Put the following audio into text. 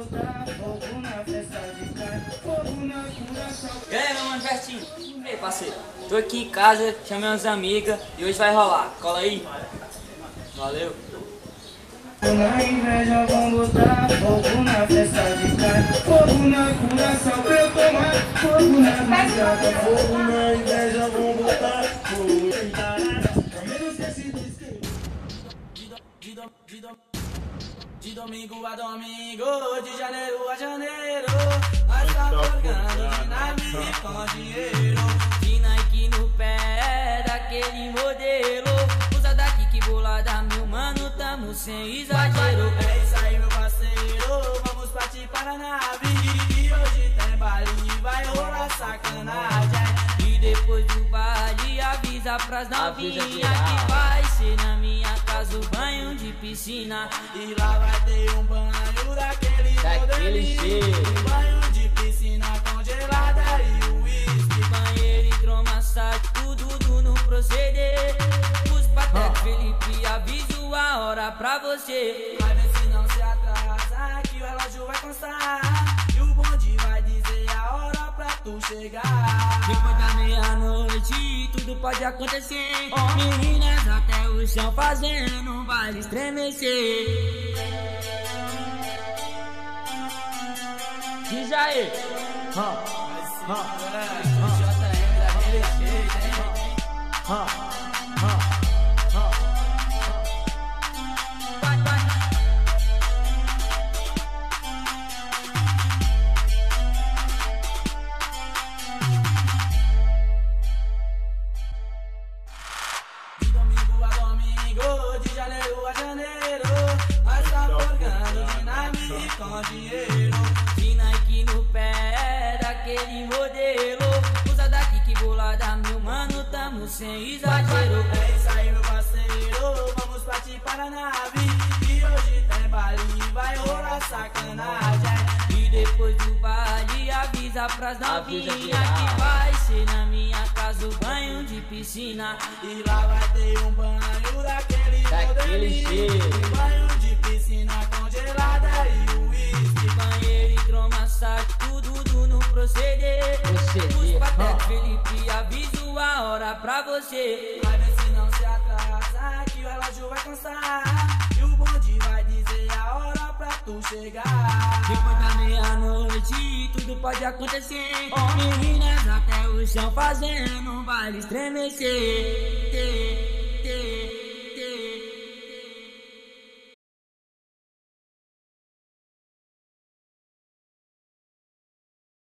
botar fogo na festa de carne, fogo na coração. E aí, meu mano Bertinho? E aí, parceiro? Tô aqui em casa, chamei umas amigas e hoje vai rolar. Cola aí. Valeu. Na inveja vão botar fogo na festa de carne, fogo na coração pra eu tomar, fogo na desgraça, fogo na inveja vão botar fogo. De domingo a domingo, de janeiro a janeiro, nós tá jogando dinamite com dinheiro. De Nike no pé, daquele modelo. Usa daqui que bolada, meu mano, tamo sem exagero. É isso aí, meu parceiro, vamos partir para a nave. E hoje tem baile, vai rolar sacanagem. E depois do baile avisa pras novinhas que vai ser na minha casa o banho de piscina. E lá vai ter um banho daquele cheiro. Um banho de piscina congelada e o uísque. Banheiro, hidromassagem, tudo no proceder. Os patetas, Felipe, aviso a hora pra você. Vai ver se não se atrasa, que o relógio vai constar. E o bonde vai dizer a hora pra tu chegar. Depois da meia-noite, tudo pode acontecer. Meninas até o chão fazendo um baile estremecer. Diz aí. JM daquele jeito, hein? De domingo a domingo, de janeiro a janeiro, nós tá jogando dinamite com dinheiro. De Nike no pé, daquele modelo. Usa daqui que bolada, meu mano, tamo sem exagero. É isso aí, meu parceiro, vamos partir para a nave. E hoje tem baile, vai rolar sacanagem. E depois do baile avisa pras novinhas que vai ser na minha casa o banho de piscina. E lá vai ter um banho daquele cheiro. Um banho de piscina congelada e o uísque. Banheiro, hidromassagem, tudo no proceder. Os patetas, Felipe, aviso a hora pra você. Vai ver se não se atrasa, que o relógio vai constar. E o bonde vai dizer a hora pra tu chegar. Depois da meia-noite, tudo pode acontecer. Meninas até o chão fazendo um baile estremecer.